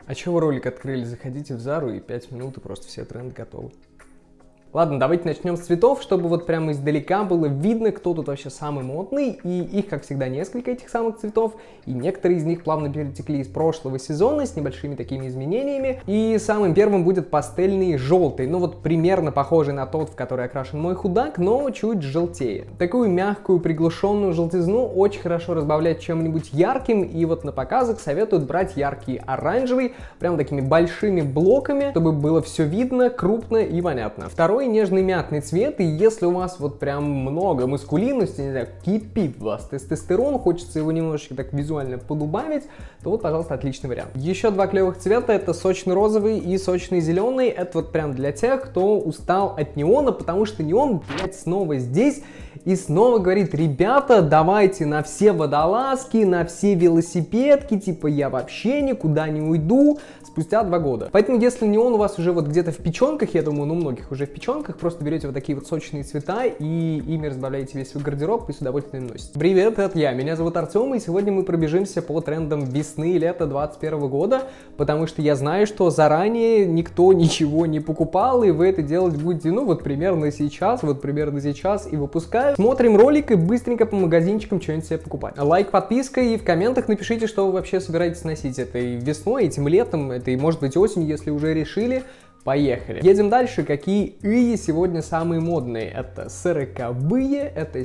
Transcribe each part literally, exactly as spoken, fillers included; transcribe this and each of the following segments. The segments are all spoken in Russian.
А чего вы ролик открыли? Заходите в Зару и пять минут, и просто все тренды готовы. Ладно, давайте начнем с цветов, чтобы вот прямо издалека было видно, кто тут вообще самый модный. И их, как всегда, несколько этих самых цветов. И некоторые из них плавно перетекли из прошлого сезона с небольшими такими изменениями. И самым первым будет пастельный желтый. Ну вот примерно похожий на тот, в который окрашен мой худак, но чуть желтее. Такую мягкую приглушенную желтизну очень хорошо разбавлять чем-нибудь ярким. И вот на показах советуют брать яркий оранжевый, прям такими большими блоками, чтобы было все видно, крупно и понятно. Второй нежный мятный цвет, и если у вас вот прям много маскулинности, не знаю, кипит у вас тестостерон, хочется его немножечко так визуально подубавить, то вот, пожалуйста, отличный вариант. Еще два клевых цвета, это сочный розовый и сочный зеленый, это вот прям для тех, кто устал от неона, потому что неон, блядь, снова здесь, и снова говорит: ребята, давайте на все водолазки, на все велосипедки, типа я вообще никуда не уйду, спустя два года. Поэтому, если неон у вас уже вот где-то в печенках, я думаю, ну, многих уже в печенках, просто берете вот такие вот сочные цвета и ими разбавляете весь свой гардероб и с удовольствием носите. Привет, это я, меня зовут Артем, и сегодня мы пробежимся по трендам весны и лета двадцать первого года, потому что я знаю, что заранее никто ничего не покупал, и вы это делать будете, ну, вот примерно сейчас, вот примерно сейчас и выпускаю. Смотрим ролик и быстренько по магазинчикам что-нибудь себе покупать. Лайк, подписка, и в комментах напишите, что вы вообще собираетесь носить этой весной, этим летом, это и может быть осенью, если уже решили. Поехали. Едем дальше. Какие ии сегодня самые модные? Это сороковые, это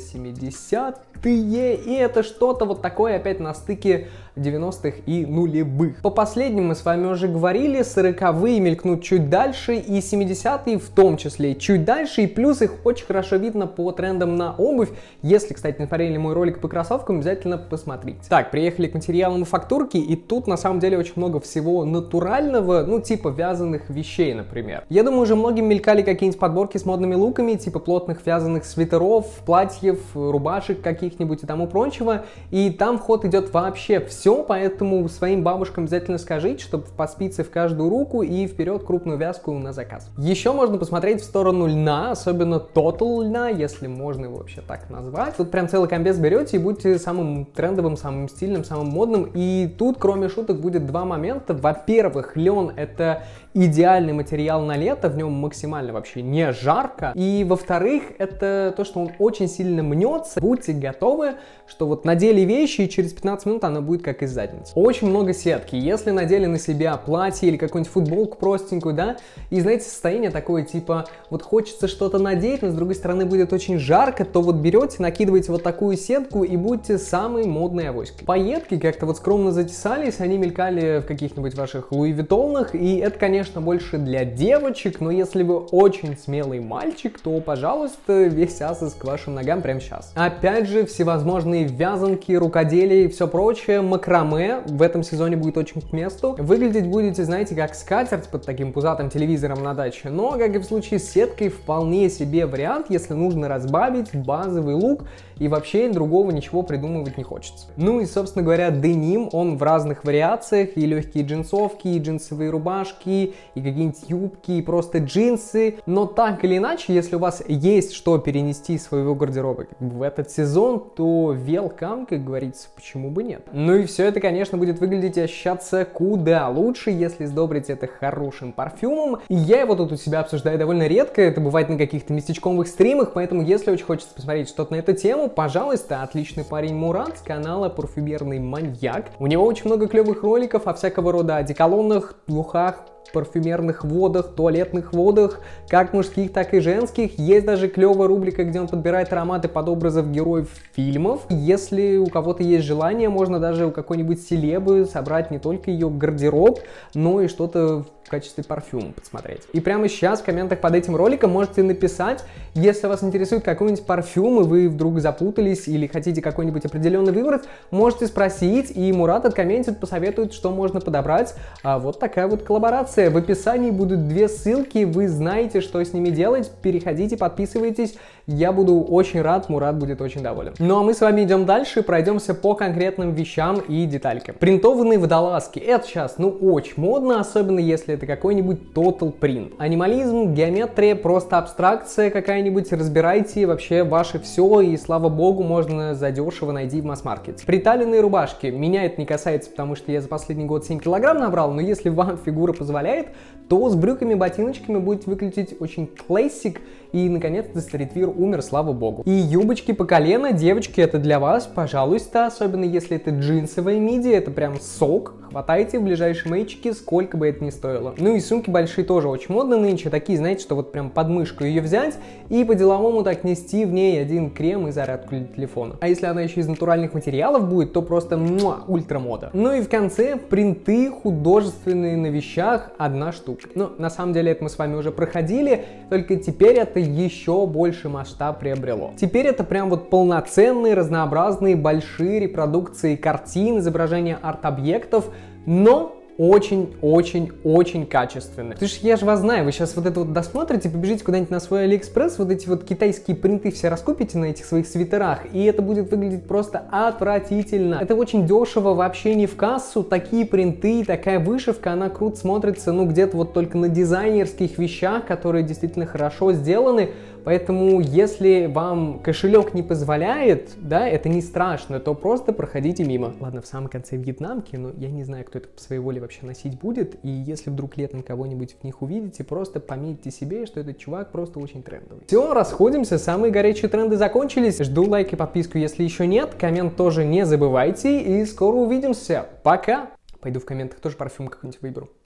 семидесятые, и это что-то вот такое опять на стыке девяностых и нулевых. По последним мы с вами уже говорили, сороковые мелькнут чуть дальше, и семидесятые в том числе чуть дальше, и плюс их очень хорошо видно по трендам на обувь. Если, кстати, не смотрели мой ролик по кроссовкам, обязательно посмотрите. Так, приехали к материалам и фактурке, и тут на самом деле очень много всего натурального, ну типа вязаных вещей, например. Я думаю, уже многим мелькали какие-нибудь подборки с модными луками, типа плотных вязаных свитеров, платьев, рубашек каких-нибудь и тому прочего, и там в ход идет вообще все. Все, поэтому своим бабушкам обязательно скажите, чтобы по спице в каждую руку и вперед крупную вязку на заказ. Еще можно посмотреть в сторону льна, особенно Total льна, если можно его вообще так назвать. Тут прям целый комбез берете и будете самым трендовым, самым стильным, самым модным. И тут, кроме шуток, будет два момента. Во-первых, лен — это идеальный материал на лето, в нем максимально вообще не жарко. И во-вторых, это то, что он очень сильно мнется. Будьте готовы, что вот надели вещи, и через пятнадцать минут она будет как из задницы. Очень много сетки. Если надели на себя платье или какую-нибудь футболку простенькую, да, и знаете, состояние такое, типа, вот хочется что-то надеть, но с другой стороны будет очень жарко, то вот берете, накидываете вот такую сетку и будете самой модной авоськой. Пайетки как-то вот скромно затесались, они мелькали в каких-нибудь ваших Луи Виттонах, и это, конечно, больше для девочек, но если вы очень смелый мальчик, то, пожалуйста, весь асос к вашим ногам прямо сейчас. Опять же, всевозможные вязанки, рукоделия и все прочее, макраме в этом сезоне будет очень к месту. Выглядеть будете, знаете, как скатерть под таким пузатым телевизором на даче, но, как и в случае с сеткой, вполне себе вариант, если нужно разбавить базовый лук, и вообще другого ничего придумывать не хочется. Ну и, собственно говоря, деним, он в разных вариациях, и легкие джинсовки, и джинсовые рубашки, и какие-нибудь юбки, и просто джинсы, но так или иначе, если у вас есть что перенести из своего гардероба в этот сезон, то welcome, как говорится, почему бы нет. Ну и все это, конечно, будет выглядеть и ощущаться куда лучше, если сдобрить это хорошим парфюмом. И я его тут у себя обсуждаю довольно редко, это бывает на каких-то местечковых стримах, поэтому если очень хочется посмотреть что-то на эту тему, пожалуйста, отличный парень Мурат с канала Парфюмерный маньяк. У него очень много клевых роликов о всякого рода одеколонах, духах, парфюмерных водах, туалетных водах, как мужских, так и женских. Есть даже клевая рубрика, где он подбирает ароматы под образов героев фильмов. Если у кого-то есть желание, можно даже у какой-нибудь селебы собрать не только ее гардероб, но и что-то в качестве парфюма подсмотреть. И прямо сейчас в комментах под этим роликом можете написать, если вас интересует какой-нибудь парфюм, и вы вдруг запутались или хотите какой-нибудь определенный выбрать, можете спросить, и Мурат откомментит, посоветует, что можно подобрать. А вот такая вот коллаборация. В описании будут две ссылки, вы знаете, что с ними делать, переходите, подписывайтесь, я буду очень рад, Мурат будет очень доволен. Ну а мы с вами идем дальше, пройдемся по конкретным вещам и деталькам. Принтованные водолазки, это сейчас, ну, очень модно, особенно если это это какой-нибудь Total Print. Анимализм, геометрия, просто абстракция какая-нибудь, разбирайте вообще ваше все, и слава богу, можно задешево найти в масс-маркете. Приталенные рубашки. Меня это не касается, потому что я за последний год семь килограмм набрал, но если вам фигура позволяет, то с брюками, ботиночками будет выглядеть очень классик, и наконец-то стритвир умер, слава богу. И юбочки по колено, девочки, это для вас, пожалуйста, особенно если это джинсовая миди, это прям сок. Хватайте в ближайшие мейчики, сколько бы это ни стоило. Ну и сумки большие тоже очень модно нынче, такие, знаете, что вот прям под мышку ее взять и по-деловому так нести в ней один крем и зарядку для телефона. А если она еще из натуральных материалов будет, то просто муа, ультра мода. Ну и в конце принты художественные на вещах, одна штука. Ну, на самом деле это мы с вами уже проходили, только теперь это еще больше масштаб приобрело. Теперь это прям вот полноценные, разнообразные, большие репродукции картин, изображения арт-объектов, но очень-очень-очень качественно. Потому что я же вас знаю, вы сейчас вот это вот досмотрите, побежите куда-нибудь на свой Алиэкспресс, вот эти вот китайские принты все раскупите на этих своих свитерах, и это будет выглядеть просто отвратительно. Это очень дешево, вообще не в кассу, такие принты, такая вышивка, она круто смотрится, ну, где-то вот только на дизайнерских вещах, которые действительно хорошо сделаны. Поэтому, если вам кошелек не позволяет, да, это не страшно, то просто проходите мимо. Ладно, в самом конце вьетнамки, но я не знаю, кто это по своей воле вообще носить будет. И если вдруг летом кого-нибудь в них увидите, просто пометьте себе, что этот чувак просто очень трендовый. Все, расходимся, самые горячие тренды закончились. Жду лайк и подписку, если еще нет. Коммент тоже не забывайте. И скоро увидимся. Пока! Пойду в комментах тоже парфюм какой-нибудь выберу.